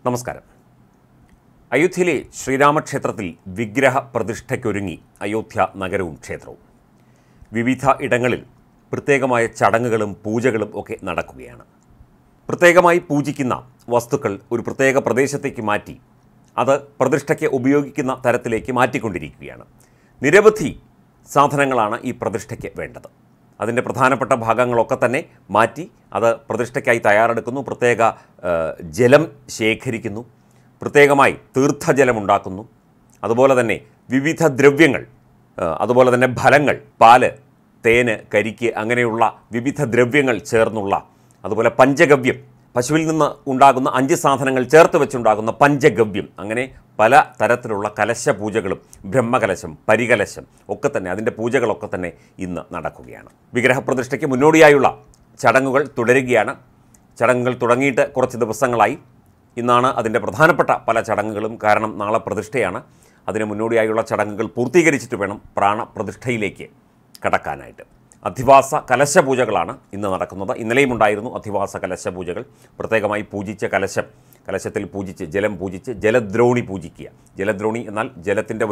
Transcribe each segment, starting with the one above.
നമസ്കാരം. അയോധ്യയിലെ ശ്രീരാമക്ഷേത്രത്തിൽ വിഗ്രഹ പ്രതിഷ്ഠയ്ക്കൊരുങ്ങി അയോധ്യ നഗരവും ക്ഷേത്രവും. വിവിധ ഇടങ്ങളിൽ പ്രത്യേകമായ ചടങ്ങുകളും പൂജകളും ഒക്കെ നടക്കുകയാണ്. പ്രത്യേകമായി പൂജിക്കുന്ന വസ്തുക്കൾ ഒരു പ്രത്യേക പ്രദേശത്തേക്ക് മാറ്റി അത് പ്രതിഷ്ഠയ്ക്ക് ഉപയോഗിക്കുന്ന തരത്തിലേക്ക് മാറ്റിക്കൊണ്ടിരിക്കുകയാണ്. നിരവധി സാധനങ്ങളാണ് ഈ പ്രതിഷ്ഠയ്ക്ക് വേണ്ടത്. അതിൻ്റെ പ്രധാനപ്പെട്ട ഭാഗങ്ങളൊക്കെ തന്നെ മാറ്റി അത് പ്രതിഷ്ഠയ്ക്കായി തയ്യാറെടുക്കുന്നു. പ്രത്യേക ജലം ശേഖരിക്കുന്നു, പ്രത്യേകമായി തീർത്ഥജലമുണ്ടാക്കുന്നു. അതുപോലെ തന്നെ വിവിധ ദ്രവ്യങ്ങൾ, അതുപോലെ തന്നെ ഫലങ്ങൾ, പാല്, തേന്, കരിക്ക്, അങ്ങനെയുള്ള വിവിധ ദ്രവ്യങ്ങൾ ചേർന്നുള്ള, അതുപോലെ പഞ്ചഗവ്യം, പശുവിൽ നിന്ന് ഉണ്ടാകുന്ന 5 സാധനങ്ങൾ ചേർത്ത് വെച്ചുണ്ടാകുന്ന പഞ്ചഗവ്യം, അങ്ങനെ പല തരത്തിലുള്ള കലശപൂജകളും, ബ്രഹ്മകലശം, പരികലശം ഒക്കെ തന്നെ, അതിൻ്റെ പൂജകളൊക്കെ തന്നെ ഇന്ന് നടക്കുകയാണ്. വിഗ്രഹപ്രതിഷ്ഠയ്ക്ക് മുന്നോടിയായുള്ള ചടങ്ങുകൾ തുടരുകയാണ്. ചടങ്ങുകൾ തുടങ്ങിയിട്ട് കുറച്ച് ദിവസങ്ങളായി. ഇന്നാണ് അതിൻ്റെ പ്രധാനപ്പെട്ട പല ചടങ്ങുകളും. കാരണം നാളെ പ്രതിഷ്ഠയാണ്. അതിന് മുന്നോടിയായുള്ള ചടങ്ങുകൾ പൂർത്തീകരിച്ചിട്ട് വേണം പ്രാണപ്രതിഷ്ഠയിലേക്ക് കടക്കാനായിട്ട്. അധിവാസ കലശപൂജകളാണ് ഇന്ന് നടക്കുന്നത്. ഇന്നലെയും ഉണ്ടായിരുന്നു അധിവാസ കലശപൂജകൾ. പ്രത്യേകമായി പൂജിച്ച കലശത്തിൽ പൂജിച്ച്, ജലം പൂജിച്ച്, ജലദ്രോണി പൂജിക്കുക. ജലദ്രോണി എന്നാൽ ജലത്തിൻ്റെ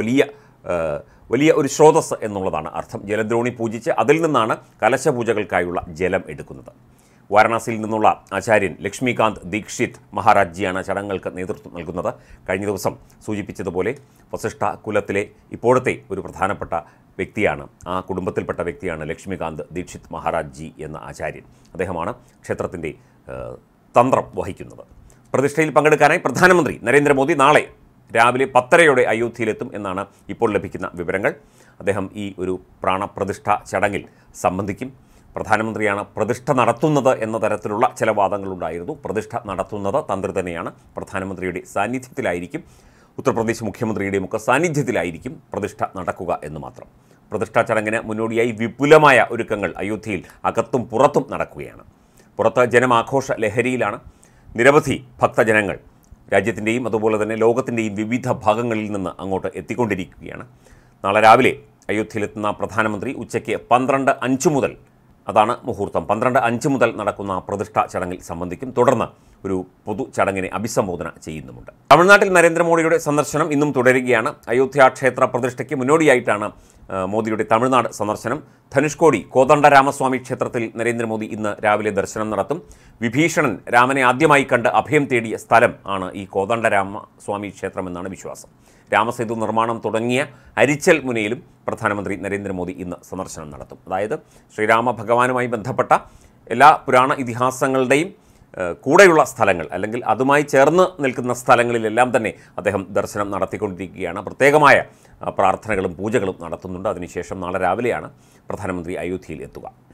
വലിയ ഒരു സ്രോതസ്സ് എന്നുള്ളതാണ് അർത്ഥം. ജലദ്രോണി പൂജിച്ച് അതിൽ നിന്നാണ് കലശപൂജകൾക്കായുള്ള ജലം എടുക്കുന്നത്. വാരണാസിയിൽ നിന്നുള്ള ആചാര്യൻ ലക്ഷ്മികാന്ത് ദീക്ഷിത് മഹാരാജ്ജിയാണ് ചടങ്ങുകൾക്ക് നേതൃത്വം നൽകുന്നത്. കഴിഞ്ഞ ദിവസം സൂചിപ്പിച്ചതുപോലെ വസിഷ്ഠ കുലത്തിലെ ഇപ്പോഴത്തെ ഒരു പ്രധാനപ്പെട്ട വ്യക്തിയാണ്, ആ കുടുംബത്തിൽപ്പെട്ട വ്യക്തിയാണ് ലക്ഷ്മികാന്ത് ദീക്ഷിത് മഹാരാജ്ജി എന്ന ആചാര്യൻ. അദ്ദേഹമാണ് ക്ഷേത്രത്തിൻ്റെ തന്ത്രം വഹിക്കുന്നത്. പ്രതിഷ്ഠയിൽ പങ്കെടുക്കാനായി പ്രധാനമന്ത്രി നരേന്ദ്രമോദി നാളെ രാവിലെ 10:30 അയോധ്യയിലെത്തും എന്നാണ് ഇപ്പോൾ ലഭിക്കുന്ന വിവരങ്ങൾ. അദ്ദേഹം ഈ ഒരു പ്രാണപ്രതിഷ്ഠ ചടങ്ങിൽ സംബന്ധിക്കും. പ്രധാനമന്ത്രിയാണ് പ്രതിഷ്ഠ നടത്തുന്നത് എന്ന തരത്തിലുള്ള ചില വാദങ്ങളുണ്ടായിരുന്നു. പ്രതിഷ്ഠ നടത്തുന്നത് തന്ത്രി തന്നെയാണ്. പ്രധാനമന്ത്രിയുടെ സാന്നിധ്യത്തിലായിരിക്കും, ഉത്തർപ്രദേശ് മുഖ്യമന്ത്രിയുടെയും ഒക്കെ സാന്നിധ്യത്തിലായിരിക്കും പ്രതിഷ്ഠ നടക്കുക എന്ന് മാത്രം. പ്രതിഷ്ഠാ ചടങ്ങിന് മുന്നോടിയായി വിപുലമായ ഒരുക്കങ്ങൾ അയോധ്യയിൽ അകത്തും പുറത്തും നടക്കുകയാണ്. പുറത്ത് ജനമാഘോഷ ലഹരിയിലാണ്. നിരവധി ഭക്തജനങ്ങൾ രാജ്യത്തിൻ്റെയും അതുപോലെ തന്നെ ലോകത്തിൻ്റെയും വിവിധ ഭാഗങ്ങളിൽ നിന്ന് അങ്ങോട്ട് എത്തിക്കൊണ്ടിരിക്കുകയാണ്. നാളെ രാവിലെ അയോധ്യയിലെത്തുന്ന പ്രധാനമന്ത്രി ഉച്ചയ്ക്ക് 12:05 മുതൽ, അതാണ് മുഹൂർത്തം, 12:05 മുതൽ നടക്കുന്ന പ്രതിഷ്ഠാ ചടങ്ങിൽ സംബന്ധിക്കും. തുടർന്ന് ഒരു പൊതു ചടങ്ങിനെ അഭിസംബോധന ചെയ്യുന്നുമുണ്ട്. തമിഴ്നാട്ടിൽ നരേന്ദ്രമോദിയുടെ സന്ദർശനം ഇന്നും തുടരുകയാണ്. അയോധ്യ ക്ഷേത്ര പ്രതിഷ്ഠയ്ക്ക് മുന്നോടിയായിട്ടാണ് മോദിയുടെ തമിഴ്നാട് സന്ദർശനം. ധനുഷ്കോടി കോദണ്ഡരാമസ്വാമി ക്ഷേത്രത്തിൽ നരേന്ദ്രമോദി ഇന്ന് രാവിലെ ദർശനം നടത്തും. വിഭീഷണൻ രാമനെ ആദ്യമായി കണ്ട് അഭയം തേടിയ സ്ഥലം ആണ് ഈ കോദണ്ഡരാമസ്വാമി ക്ഷേത്രമെന്നാണ് വിശ്വാസം. രാമസേതു നിർമ്മാണം തുടങ്ങിയ അരിച്ചൽ മുനയിലും പ്രധാനമന്ത്രി നരേന്ദ്രമോദി ഇന്ന് സന്ദർശനം നടത്തും. അതായത് ശ്രീരാമ ഭഗവാനുമായി ബന്ധപ്പെട്ട എല്ലാ പുരാണ ഇതിഹാസങ്ങളുടെയും കൂടെയുള്ള സ്ഥലങ്ങൾ, അല്ലെങ്കിൽ അതുമായി ചേർന്ന് നിൽക്കുന്ന സ്ഥലങ്ങളിലെല്ലാം തന്നെ അദ്ദേഹം ദർശനം നടത്തിക്കൊണ്ടിരിക്കുകയാണ്. പ്രത്യേകമായ പ്രാർത്ഥനകളും പൂജകളും നടത്തുന്നുണ്ട്. അതിനുശേഷം നാളെ രാവിലെയാണ് പ്രധാനമന്ത്രി അയോധ്യയിൽ എത്തുക.